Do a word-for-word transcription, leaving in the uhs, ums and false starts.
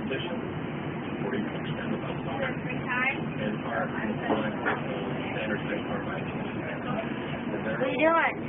competition, forty percent of us are in our standard state carbide. What are you doing?